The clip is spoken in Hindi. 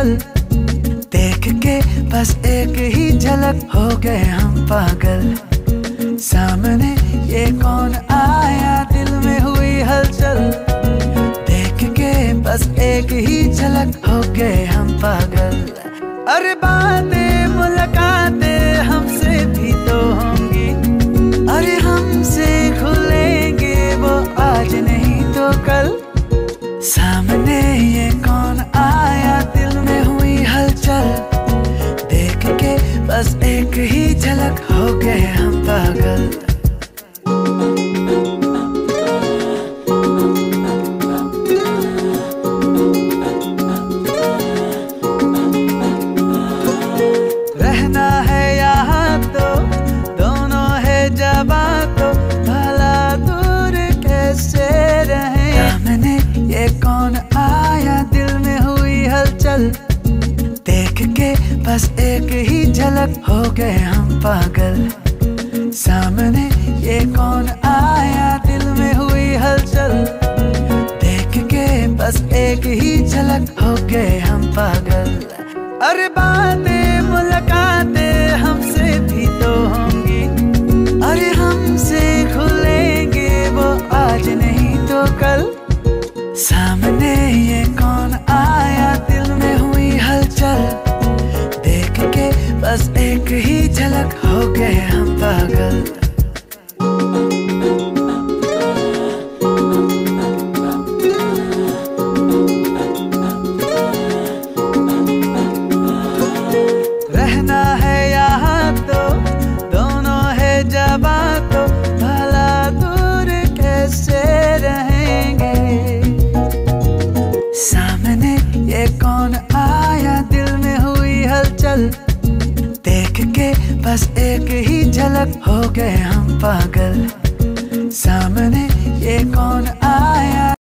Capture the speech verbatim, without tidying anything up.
हलचल देख के बस एक ही झलक हो गए हम पागल। सामने ये कौन आया, दिल में हुई हलचल देख के बस एक ही झलक हो गए हम पागल। अरे बातें मुलाकातें हमसे भी तो होंगी, अरे हमसे खुलेंगे वो आज नहीं तो कल। सामने ये कौन आया, दिल में हुई हलचल देख के बस एक ही झलक हो गए हम पागल। रहना है यहाँ तो दोनों है जवां, तो भला दूर कैसे रहे। सामने ये कौन आया, दिल में हुई हलचल देख के बस एक ही झलक हो गए हम पागल। सामने ये कौन आया, दिल में हुई हलचल देख के बस एक ही झलक हो गए हम पागल। अरे बातें मुलाकातें हमसे भी तो होंगी, अरे हमसे खुलेंगे वो आज नहीं तो कल। सामने ये कौन आया, दिल में हुई हलचल देख के बस एक ही झलक हो गए हम पागल। रहना है यहाँ तो दोनों है जवां, तो भला दूर कैसे रहेंगे। सामने ये कौन आया, दिल में हुई हलचल देख के बस एक ही झलक हो गए हम पागल। सामने ये कौन